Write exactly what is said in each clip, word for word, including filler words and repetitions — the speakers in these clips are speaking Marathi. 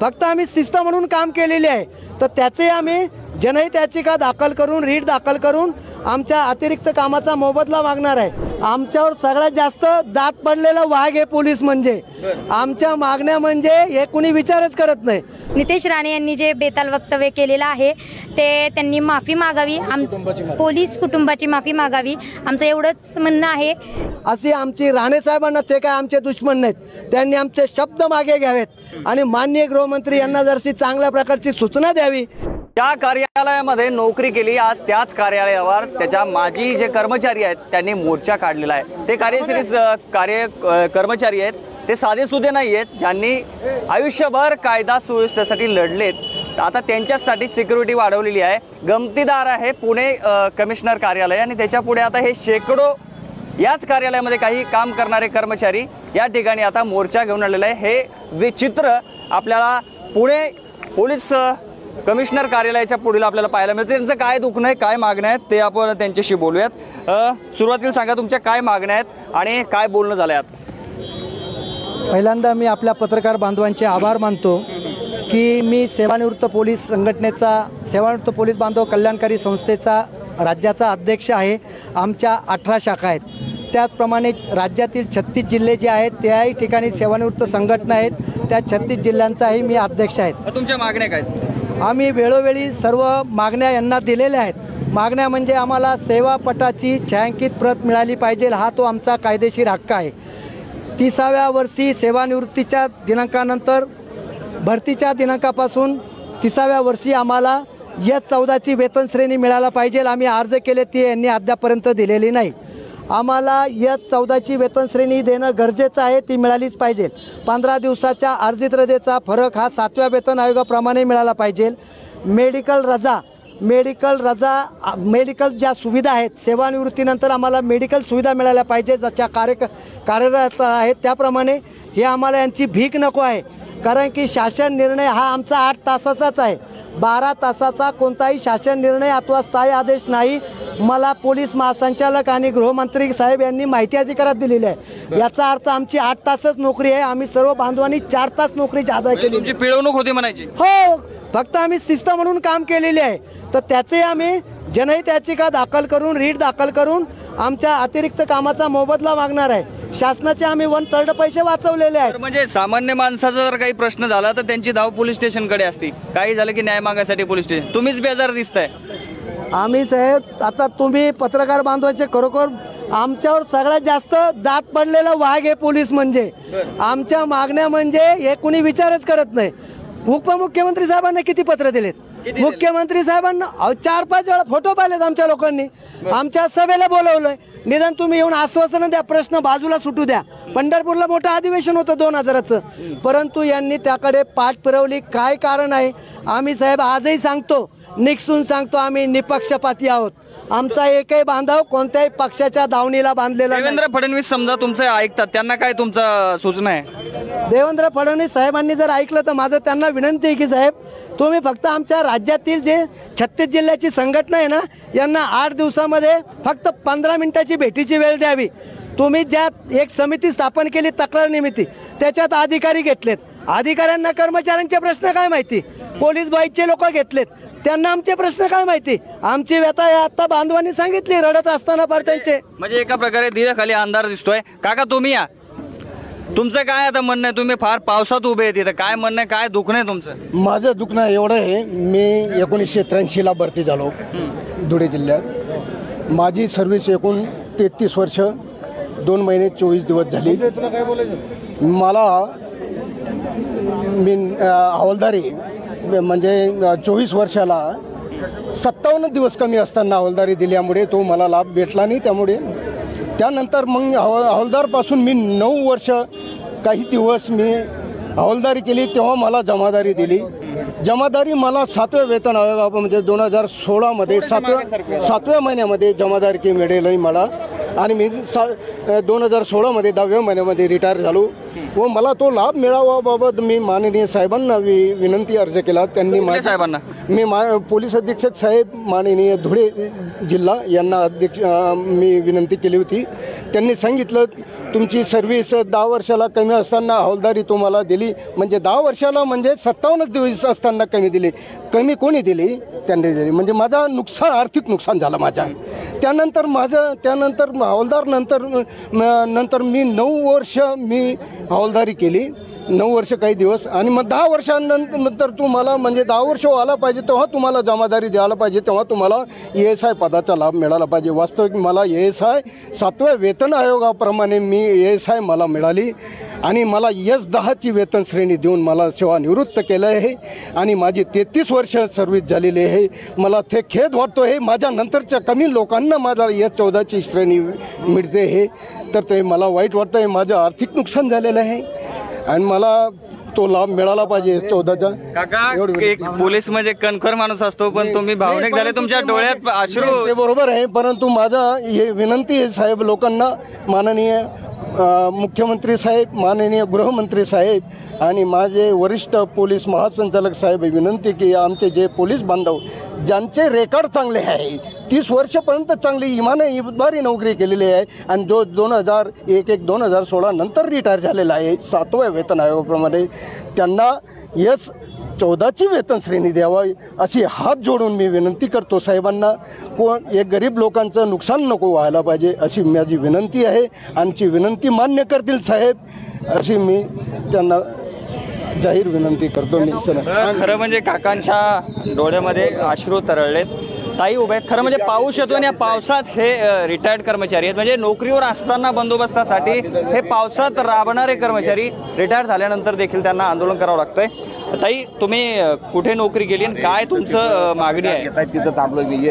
फक्त आम्ही शिस्त म्हणून काम केलेले आहे, तर त्याचे आम्ही जनहित याचिका दाखल करून रीट दाखल करून आमच्या अतिरिक्त कामाचा मोबदला मागणार आहे। आमच्यावर सगळ्यात जास्त दात पडलेला वाघ आहे पोलीस, म्हणजे आमच्या मागण्या म्हणजे हे कुणी विचारच करत नाही। नितेश राणे यांनी जे बेताल वक्तव्य केलेलं आहे ते त्यांनी माफी मागावी, आम पोलीस कुटुंबाची माफी मागावी, आमचं एवढंच म्हणणं आहे। अशी आमची राणे साहेबांना, ते काय आमचे दुश्मन नाहीत, त्यांनी आमचे शब्द मागे घ्यावेत आणि माननीय गृहमंत्री यांना जरशी चांगल्या प्रकारची सूचना द्यावी। त्या कार्यालयामध्ये नोकरी केली, आज त्याच कार्यालयावर त्याच्या माजी जे कर्मचारी आहेत त्यांनी मोर्चा काढलेला आहे। ते कार्यश्री कार्य कर्मचारी आहेत, ते साधे सुधे नाही आहेत, ज्यांनी आयुष्यभर कायदा सुव्यवस्थेसाठी लढलेत। आता त्यांच्यासाठी सिक्युरिटी वाढवलेली आहे। गमतीदार आहे पुणे कमिशनर कार्यालय आणि त्याच्या पुढे आता हे शेकडो याच कार्यालयामध्ये काही काम करणारे कर्मचारी या ठिकाणी आता मोर्चा घेऊन आलेले आहे। हे विचित्र आपल्याला पुणे पोलीस कमिशनर कार्यालयाच्या पुढील आपल्याला पाहायला मिळते। त्यांचं काय दुखणं आहे, काय मागण्या आहेत ते आपण त्यांच्याशी बोलूयात। सुरुवातीला सांगा तुमच्या काय मागण्या आहेत आणि काय बोलणं झालं आहे? पहिल्यांदा मी आपल्या पत्रकार बांधवांचे आभार मानतो की मी सेवानिवृत्त पोलीस संघटनेचा, सेवानिवृत्त पोलीस बांधव कल्याणकारी संस्थेचा राज्याचा अध्यक्ष आहे। आमच्या अठरा शाखा आहेत, त्याचप्रमाणे राज्यातील छत्तीस जिल्हे जे आहेत त्याही ठिकाणी सेवानिवृत्त संघटना आहेत, त्या छत्तीस जिल्ह्यांचाही मी अध्यक्ष आहे। तुमच्या मागण्या काय? आम्ही वेळोवेळी सर्व मागण्या यांना दिलेल्या आहेत। मागण्या म्हणजे आम्हाला सेवापटाची छायांकित प्रत मिळाली पाहिजे, हा तो आमचा कायदेशीर हक्क आहे। तिसाव्या वर्षी सेवानिवृत्तीच्या दिनांकानंतर भरतीच्या दिनांकापासून तिसाव्या वर्षी आम्हाला एस चौदाची वेतन श्रेणी मिळायला पाहिजे। आम्ही अर्ज केले, ती यांनी अद्यापर्यंत दिलेली नाही। आम्हाला एस चौदाची वेतन श्रेणी देणं गरजेचं आहे, ती मिळालीच पाहिजे। पंधरा दिवसाच्या अर्जित रजेचा फरक हा सातव्या वेतन आयोगाप्रमाणे मिळाला पाहिजे। मेडिकल रजा मेडिकल रजा मेडिकल ज्या सुविधा आहेत, सेवानिवृत्तीनंतर आम्हाला मेडिकल सुविधा मिळाल्या पाहिजे ज्याच्या कार्य कार्यरत आहेत, त्याप्रमाणे हे आम्हाला यांची भीक नको आहे। कारण की शासन निर्णय हा आमचा आठ तासाचाच आहे, बारा तासाचा कोणताही शासन निर्णय अथवा स्थायी आदेश नाही। मला पोलीस महासंचालक आणि गृहमंत्री साहेब यांनी माहिती अधिकारात दिलेली आहे, याचा अर्थ आमची आठ तासच नोकरी आहे। आम्ही सर्व बांधवांनी चार तास नोकरी जादा केली। तुमची पिळवणूक होती म्हणायची? हो, फक्त आम्ही शिस्त म्हणून काम केलेले आहे, तर त्याचे आम्ही जनहित याचिका दाखल करून रीट दाखल करून आमच्या अतिरिक्त कामाचा मोबदला मागणार आहे। शासनाचे आम्ही वन थर्ड पैसे वाचवलेले आहेत। म्हणजे सामान्य माणसाचा जर काही प्रश्न झाला तर त्यांची धाव पोलीस स्टेशनकडे असते, काही झालं की न्याय मागायसाठी पोलीस स्टेशन। तुम्हीच बेजार दिसताय। आम्ही साहेब, आता तुम्ही पत्रकार बांधवाचे खरोखर आमच्यावर सगळ्यात जास्त दात पडलेला वाघ आहे पोलीस, म्हणजे आमच्या मागण्या म्हणजे हे कुणी विचारच करत नाही। उपमुख्यमंत्री साहेबांना किती पत्र दिलेत, मुख्यमंत्री साहेबांना चार पाच वेळा फोटो पाहिलेत आमच्या लोकांनी, आमच्या सभेला बोलवलंय। निदान तुम्ही येऊन आश्वासन द्या, प्रश्न बाजूला सुटू द्या। पंढरपूरला मोठं अधिवेशन होतं दोन हजाराचं, परंतु यांनी त्याकडे पाठ फिरवली। काय कारण आहे? आम्ही साहेब आजही सांगतो, निक्षून सांगतो, आम्ही निपक्षपाती आहोत। आमचा एकही बांधव कोणत्याही पक्षाच्या दावणीला बांधलेला नाही। देवेंद्र फडणवीस समजा तुमचं ऐकतात, त्यांना काय तुमचा सूचना आहे? देवेंद्र फडणवीस साहेबांनी जर ऐकलं तर माझं त्यांना विनंती आहे की साहेब, तुम्ही फक्त आमच्या राज्यातील जे छत्तीस जिल्ह्याची संघटना आहे ना, यांना आठ दिवसामध्ये फक्त पंधरा मिनिटाची भेटीची वेळ द्यावी। तुम्ही ज्या एक समिती स्थापन केली तक्रार निमित्ती, त्याच्यात अधिकारी घेतलेत, अधिकाऱ्यांना कर्मचाऱ्यांचे प्रश्न काय माहिती? पोलीस बाईचे लोक घेतलेत, त्यांना आमचे प्रश्न काय माहिती? आमची व्यथा आता बांधवांनी सांगितली रडत असताना पर त्यांचे। म्हणजे एका प्रकारे दिव्याखाली अंधार दिसतोय। काका तुम्ही या, तुमचं काय आता म्हणणं आहे? तुम्ही फार पावसात उभे आहेत, काय म्हणणं आहे, काय दुखणं आहे तुमचं? माझं दुखणं एवढं आहे, मी एकोणीसशे त्र्याऐंशीला भरती झालो धुळे जिल्ह्यात। माझी सर्व्हिस एकूण तेहतीस वर्ष दोन महिने चोवीस दिवस झाली। मला मी हवालदारी म्हणजे चोवीस वर्षाला सत्तावन्न दिवस कमी असताना हवालदारी दिल्यामुळे तो मला लाभ भेटला नाही। त्यामुळे त्यानंतर मग हवा हवालदारपासून मी नऊ वर्ष काही दिवस मी हवालदारी केली, तेव्हा मला जमादारी दिली। जमादारी मला सातव्या वेतन आयोग म्हणजे दोन हजार सोळामध्ये सातव्या सातव्या महिन्यामध्ये जमादारी मिळाली मला, आणि मी सा दोन हजार सोळामध्ये दहाव्या महिन्यामध्ये रिटायर झालो। व मला तो लाभ मिळावाबाबत मी माननीय साहेबांना वि विनंती अर्ज केला. त्यांनी कुठल्या माझ्या साहेबांना? मी मा पोलीस अधीक्षक साहेब माननीय धुळे जिल्हा यांना अध्यक्ष अ, मी विनंती केली होती. त्यांनी सांगितलं तुमची सर्व्हिस दहा वर्षाला कमी असताना हवालदारी तुम्हाला दिली, म्हणजे दहा वर्षाला म्हणजे सत्तावन्नच दिवस असताना कमी दिली. कमी कोणी दिली? त्यांनी दिली. म्हणजे माझा नुकसान, आर्थिक नुकसान झालं माझा. त्यानंतर माझं त्यानंतर हवालदार नंतर नंतर मी नऊ वर्ष मी हवालदारी केली, नऊ वर्ष काही दिवस. आणि मग दहा वर्षानंतर तुम्हाला म्हणजे दहा वर्ष व्हायला पाहिजे तेव्हा तुम्हाला जमादारी द्यायला पाहिजे, तेव्हा तुम्हाला ए एस आय पदाचा लाभ मिळाला पाहिजे. वास्तविक मला ए एस आय सातव्या वेतन आयोगाप्रमाणे मी ए एस आय मला मिळाली आणि मला एस दहाची वेतन श्रेणी देऊन मला सेवानिवृत्त केलं आहे आणि माझी तेहतीस वर्ष सर्व्हिस झालेली आहे. मला ते खेद वाटतो आहे माझ्या नंतरच्या कमी लोकांना माझा एस चौदाची श्रेणी मिळते आहे, तर ते मला वाईट वाटतं आहे. माझं आर्थिक नुकसान झालेलं आहे आणि मला तो लाभ मिळाला पाहिजे चौदाचा. काका, एक पोलीस म्हणजे कणखर माणूस असतो, पण तुम्ही भावनिक झाले, तुमच्या डोळ्यात अश्रू. ते बरोबर आहे, परंतु माझा हे विनंती आहे साहेब लोकांना, माननीय अ, मुख्यमंत्री साहेब, माननीय गृहमंत्री साहेब आणि माझे वरिष्ठ पोलीस महासंचालक साहेब, विनंती की आमचे जे पोलीस बांधव ज्यांचे रेकॉर्ड चांगले आहे, तीस वर्षपर्यंत चांगली इमाने इमानदारी नोकरी केलेली आहे आणि जो दोन हजार एक एक दोन हजार सोळा नंतर रिटायर झालेला आहे सातव्या वेतन आयोगाप्रमाणे, त्यांना यस चौदाची वेतन श्रेणी द्यावी अशी हात जोडून मी विनंती करतो साहेबांना. कोण एक गरीब लोकांचं नुकसान नको व्हायला पाहिजे अशी माझी विनंती आहे. आमची विनंती मान्य करतील साहेब अशी मी त्यांना जाहीर विनंती करतो. मी खरं म्हणजे काकांच्या डोळ्यामध्ये अश्रू तरळलेत. ताई उभे आहेत. खरं म्हणजे पाऊस येतो आणि या पावसात हे रिटायर्ड कर्मचारी आहेत, म्हणजे नोकरीवर असताना बंदोबस्तासाठी हे पावसात राबणारे कर्मचारी रिटायर झाल्यानंतर देखील त्यांना आंदोलन करावं लागतंय. ताई, तुम्ही कुठे नोकरी केली आणि काय तुमचं मागणी आहे? तिथं थांबलो मी.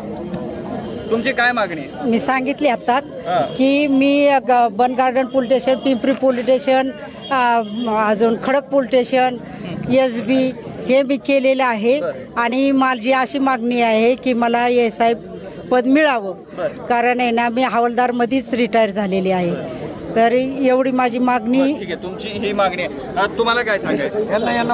तुमची काय मागणी? मी सांगितले आता की मी ग- Bund Garden police station, Pimpri police station, अजून खडक पोलीस स्टेशन, एस बी हे मी केलेलं आहे आणि माझी अशी मागणी आहे की मला एस आय पद मिळावं, कारण आहे ना मी हवालदारमध्येच रिटायर झालेली आहे. तर एवढी माझी मागणी. ठीक आहे, तुमची ही मागणी आहे. आता तुम्हाला काय सांगायचं? यांना यांना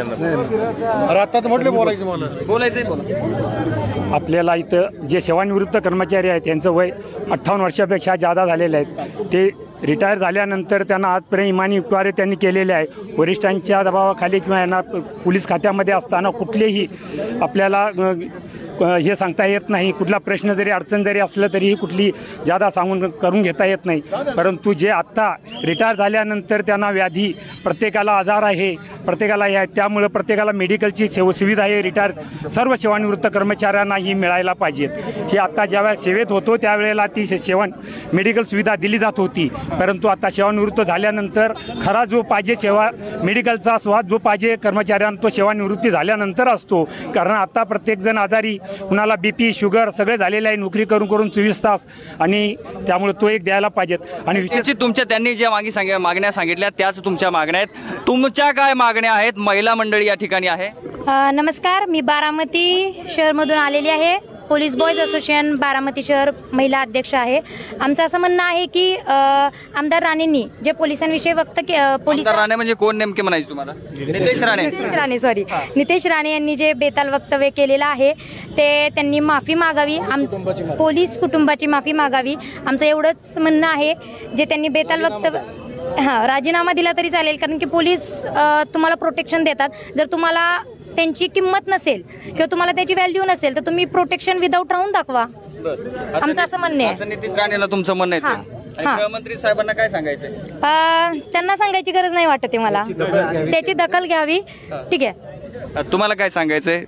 आता म्हटलं बोलायचं मला बोलायचंय बोला. आपल्याला इथं जे सेवानिवृत्त कर्मचारी आहेत त्यांचं वय अठ्ठावन्न वर्षापेक्षा जादा झालेलं आहे. ते रिटायर झाल्यानंतर त्यांना आजपर्यंत इमानी युक्तवारे त्यांनी केलेले आहे. वरिष्ठांच्या दबावाखाली किंवा यांना पोलीस खात्यामध्ये असताना कुठलेही आपल्याला हे सांगता येत नाही. कुठला प्रश्न जरी अडचण जरी असलं तरीही कुठली जादा सांगून करून घेता येत नाही. परंतु जे आत्ता रिटायर झाल्यानंतर त्यांना व्याधी, प्रत्येकाला आजार आहे, प्रत्येकाला हे आहे, त्यामुळं प्रत्येकाला मेडिकलची सेवा सुविधा आहे रिटायर सर्व सेवानिवृत्त कर्मचाऱ्यांना ही मिळायला पाहिजेत. ही आत्ता ज्यावेळेला सेवेत होतो त्यावेळेला ती सेवा मेडिकल सुविधा दिली जात होती, परंतु आता सेवानिवृत्त झाल्यानंतर खरा जो पाहिजे सेवा मेडिकलचा स्वाद जो पाहिजे कर्मचाऱ्यांना तो सेवानिवृत्ती झाल्यानंतर असतो. कारण आता प्रत्येकजण आजारी, कुणाला बी पी शुगर सगळे झालेले आहे नोकरी करून करून चोवीस तास, आणि त्यामुळे तो एक द्यायला पाहिजेत. आणि विशेष तुमच्या त्यांनी ज्या मागी सांग मागण्या सांगितल्या त्याच तुमच्या मागण्या आहेत. तुमच्या काय मागण्या आहेत? महिला मंडळी या ठिकाणी आहे. अ, नमस्कार, मी बारामती शहरमधून आलेली आहे. पोलीस बॉयज असोसिएशन बारामती शहर महिला अध्यक्ष आहे. आमचं असं म्हणणं आहे की अ, आमदार राणेंनी जे पोलिसांविषयी वक्त के अ, पोलीस आमदार राणे म्हणजे कोण नेमके म्हणायचे तुम्हाला? नितेश राणे. नितेश राणे सॉरी नितेश राणे यांनी जे बेताल वक्तव्य केलेलं आहे ते त्यांनी माफी मागावी, आम पोलीस कुटुंबाची माफी मागावी. आमचं एवढंच म्हणणं आहे. जे त्यांनी बेताल वक्तव्य हां राजीनामा दिला तरी चालेल, कारण की पोलीस अ, तुम्हाला प्रोटेक्शन देतात. जर तुम्हाला त्यांची किंमत नसेल किंवा तुम्हाला त्याची व्हॅल्यू नसेल तर तुम्ही प्रोटेक्शन विदाऊट राहून दाखवा. आमचं असं म्हणणं आहे. असं नितेश राणेला तुमचं म्हणणं आहे. हां, आणि हां. गृहमंत्री साहेबांना काय सांगायचंय? अ, त्यांना सांगायची गरज नाही वाटत आहे मला. त्याची दखल घ्यावी. ठीक आहे. तुम्हाला काय सांगायचंय?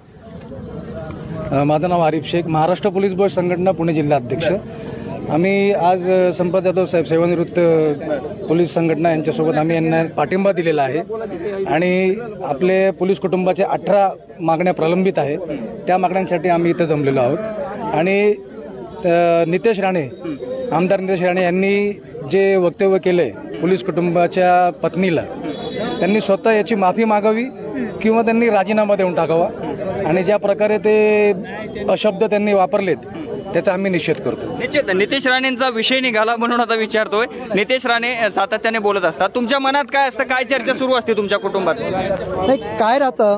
माझं नाव आरिफ शेख, महाराष्ट्र पोलीस बॉय संघटना पुणे जिल्हा अध्यक्ष. आम्ही आज संपत जाधव साहेब सेवानिवृत्त पोलीस संघटना यांच्यासोबत आम्ही यांना पाठिंबा दिलेला आहे आणि आपले पोलीस कुटुंबाचे अठरा मागण्या प्रलंबित आहे. त्या मागण्यांसाठी आम्ही इथं जमलेलो आहोत. आणि नितेश राणे, आमदार नितेश राणे यांनी जे वक्तव्य केलं आहे पोलीस कुटुंबाच्या पत्नीला, त्यांनी स्वतः याची माफी मागावी किंवा त्यांनी राजीनामा देऊन टाकावा. आणि ज्या प्रकारे ते अशब्द त्यांनी वापरलेत त्याचा आम्ही निषेध करतो. निश्चित नितेश राणेंचा विषय निघाला म्हणून आता विचारतोय. नितेश राणे सातत्याने बोलत असतात, तुमच्या मनात काय असतं, काय चर्चा सुरू असते तुमच्या कुटुंबात? नाही, काय राहतं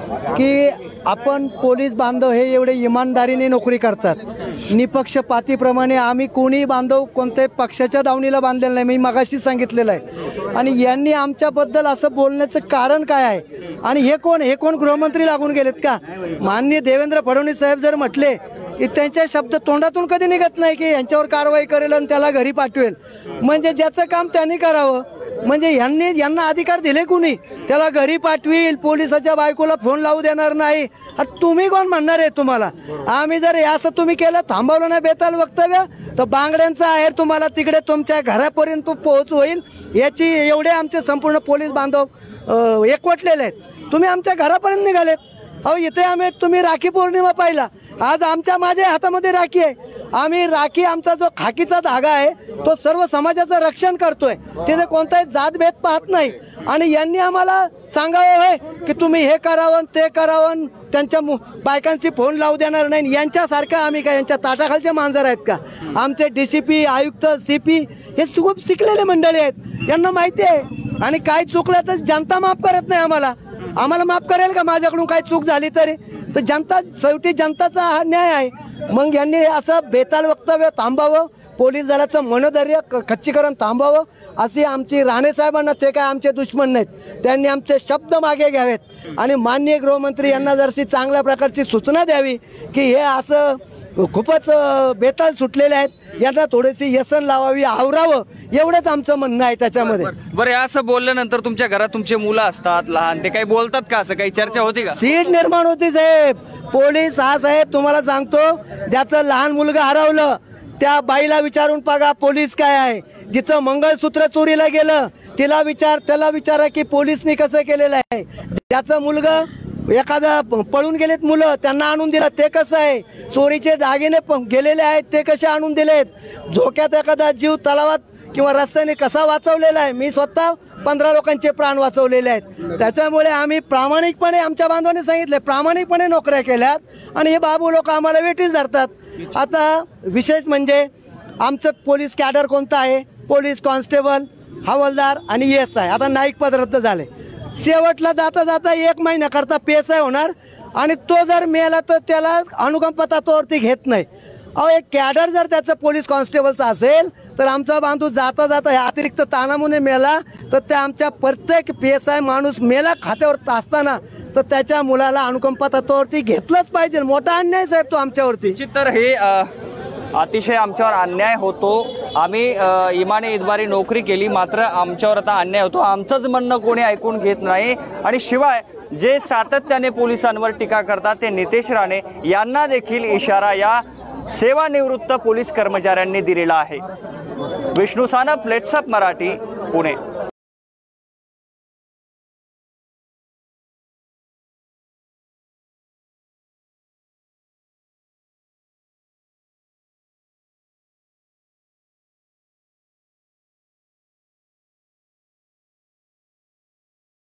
की आपण पोलीस बांधव हे एवढे इमानदारीने नोकरी करतात, निपक्षपातीप्रमाणे. आम्ही कोणी बांधव कोणत्याही पक्षाच्या दावणीला बांधलेलं नाही, मी मगाशी सांगितलेलं आहे. आणि यांनी आमच्याबद्दल असं बोलण्याचं कारण काय आहे? आणि हे कोण हे कोण गृहमंत्री लागून गेलेत का? माननीय देवेंद्र फडणवीस साहेब जर म्हटले की त्यांचे शब्द तोंडातून कधी निघत नाही की यांच्यावर कारवाई करेल आणि त्याला घरी पाठवेल. म्हणजे ज्याचं काम त्यांनी करावं. म्हणजे यांनी यांना अधिकार दिले कुणी? त्याला घरी पाठवील, पोलिसाच्या बायकोला फोन लावू देणार नाही. आता तुम्ही कोण म्हणणार आहे तुम्हाला? आम्ही जर असं तुम्ही केलं, थांबवलं नाही बेताल वक्तव्य, तर बांगड्यांचा आहेर तुम्हाला तिकडे तुमच्या घरापर्यंत पोहोच होईल. याची एवढे आमचे संपूर्ण पोलीस बांधव अ, एकवटलेले आहेत. तुम्ही आमच्या घरापर्यंत निघालेत. अहो, इथे आम्ही तुम्ही राखी पौर्णिमा पाहिला, आज आमच्या माझ्या हातामध्ये राखी आहे. आम्ही राखी, आमचा जो खाकीचा धागा आहे तो सर्व समाजाचं रक्षण करतोय. तिथे कोणताही जातभेद पाहत नाही. आणि यांनी आम्हाला सांगावं आहे की तुम्ही हे करावं ते करावं, त्यांच्या मु बायकांशी फोन लावू देणार नाही. यांच्यासारखं आम्ही काय यांच्या ताटाखालचे मांजर आहेत का? आमचे डी सी पी, आयुक्त, सी पी हे खूप शिकलेले मंडळी आहेत, यांना माहिती आहे. आणि काय चुकलं तर जनता माफ करत नाही आम्हाला. आम्हाला माफ करेल का माझ्याकडून काही चूक झाली तरी? तर जनता, शेवटी जनताचा हा न्याय आहे. मग यांनी असं बेताल वक्तव्य थांबावं, पोलीस दलाचं मनोधैर्य खच्चीकरण थांबावं, अशी आमची राणे साहेबांना, ते काय आमचे दुश्मन नाहीत, त्यांनी आमचे शब्द मागे घ्यावेत. आणि माननीय गृहमंत्री यांना जरशी चांगल्या प्रकारची सूचना द्यावी की हे असं खूपच बेताल सुटलेले आहेत, यांना थोडीशी व्यसन लावावी, आवरावं, एवढंच आमचं म्हणणं आहे त्याच्यामध्ये. बरं, असं बोलल्यानंतर तुमच्या घरात तुमचे मुलं असतात लहान, ते काही बोलतात का? असं काही चर्चा होती का? सीट निर्माण होती साहेब. पोलीस हा साहेब तुम्हाला सांगतो, ज्याचं लहान मुलगा हरवलं त्या बाईला विचारून बघा पोलीस काय आहे. जिचं मंगळसूत्र चोरीला गेलं तिला विचार त्याला विचारा की पोलिसनी कसं केलेलं आहे. ज्याचं मुलगा एखादा पळून गेलेत मुलं, त्यांना आणून दिलं ते कसं आहे. चोरीचे दागिने गेलेले आहेत ते कसे आणून दिलेत. झोक्यात एखादा जीव तलावात किंवा रस्त्याने कसा वाचवलेला आहे. मी स्वतः पंधरा लोकांचे प्राण वाचवलेले आहेत. त्याच्यामुळे आम्ही प्रामाणिकपणे, आमच्या बांधवांनी सांगितले, प्रामाणिकपणे नोकऱ्या केल्यात आणि हे बाबू लोक आम्हाला वेटीस धरतात. आता विशेष म्हणजे आमचं पोलीस कॅडर कोणतं आहे? पोलीस कॉन्स्टेबल, हवालदार आणि एस आय. आता नाईक पद रद्द झाले. शेवटला जाता जाता एक महिन्याकरता पी एस आय होणार आणि तो जर मेला तर त्याला अनुकंप तत्वावरती घेत नाही. अहो, एक कॅडर जर त्याचं पोलीस कॉन्स्टेबलचा असेल तर आमचा बांधू जाता जाता हे अतिरिक्त ताणामुळे मेला तर त्या आमच्या प्रत्येक पी एस आय माणूस मेला खात्यावर असताना तर त्याच्या मुलाला अनुकंप तत्वावरती घेतलंच पाहिजे. मोठा अन्याय साहेब तो आमच्यावरती. तर हे अतिशय आमच्यावर अन्याय होतो. आम्ही इमाने इतबारी नोकरी केली, मात्र आमच्यावर आता अन्याय होतो. आमचंच म्हणणं कोणी ऐकून घेत नाही. आणि शिवाय जे सातत्याने पोलिसांवर टीका करतात ते नितेश राणे यांना देखील इशारा या सेवानिवृत्त पोलीस कर्मचाऱ्यांनी दिलेला आहे. विष्णू सानप, लेट्सअप मराठी, पुणे.